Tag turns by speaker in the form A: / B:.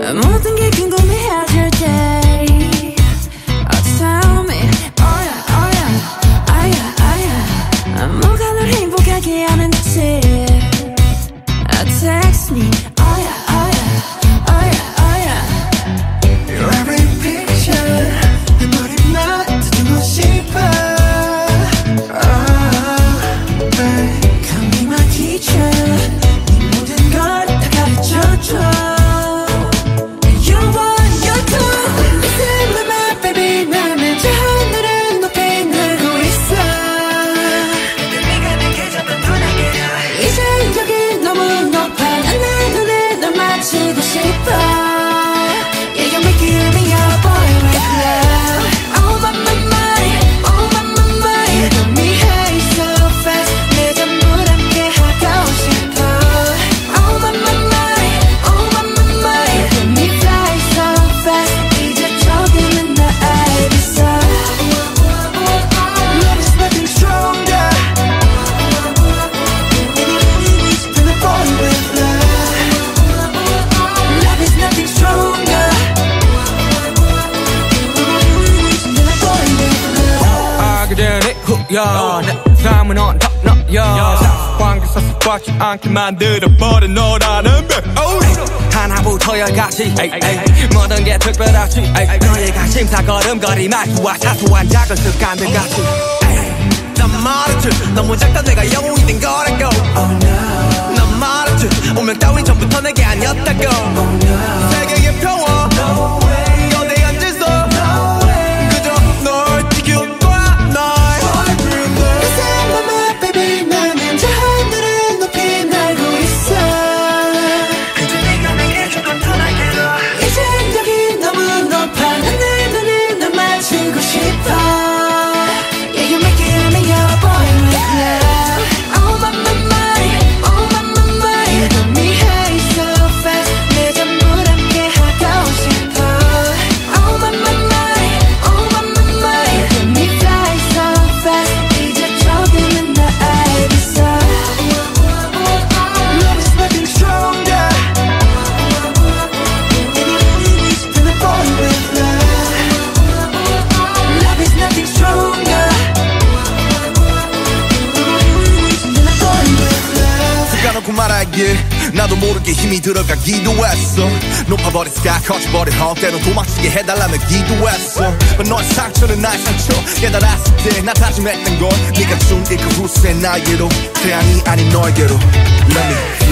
A: 모든 게 궁금해하실 때 tell me oh yeah oh yeah oh yeah oh yeah 뭐가 널 행복하게 하는지 text me oh yeah oh yeah oh yeah oh yeah
B: Your every picture 내 머리맡에 두고 싶어 Come be my teacher 네 모든 걸 다 가르쳐줘
C: 내 삶은 on top 너야 관계에서 습관치 않게 만들어버린 너라는 백 하나부터 열까지 모든 게 특별하지 너의 관심사 걸음걸이 말투와 사소한 작은 습관들까지 난 말했지 너무 작다 내가 영웅이 된 거라고 난 말했지 운명 따윈 전부터 내게 아니었다고 세계의 평화 너내 앉아서 그저 널 지킬 거야
B: 나도 모르게 힘이 들어가기도 했어 높아버린 스카 커져버린 헛 때론 도망치게 해달라며 기도했어 너의 상처는 나의 상처 깨달았을 때 나 다짐했던 건 네가 준 이 그 후세 나에게로 태양이 아닌 너에게로 Let me